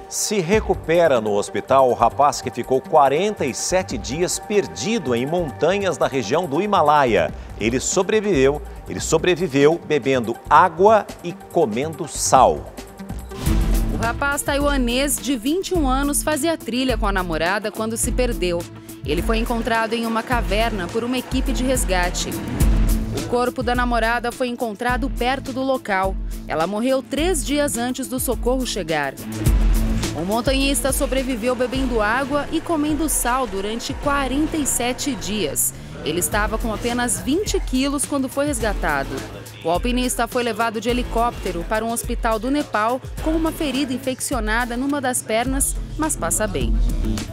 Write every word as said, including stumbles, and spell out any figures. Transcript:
Se recupera no hospital o rapaz que ficou quarenta e sete dias perdido em montanhas da região do Himalaia. Ele sobreviveu, ele sobreviveu bebendo água e comendo sal. O rapaz taiwanês de vinte e um anos fazia trilha com a namorada quando se perdeu. Ele foi encontrado em uma caverna por uma equipe de resgate. O corpo da namorada foi encontrado perto do local. Ela morreu três dias antes do socorro chegar. O montanhista sobreviveu bebendo água e comendo sal durante quarenta e sete dias. Ele estava com apenas vinte quilos quando foi resgatado. O alpinista foi levado de helicóptero para um hospital do Nepal com uma ferida infeccionada numa das pernas, mas passa bem.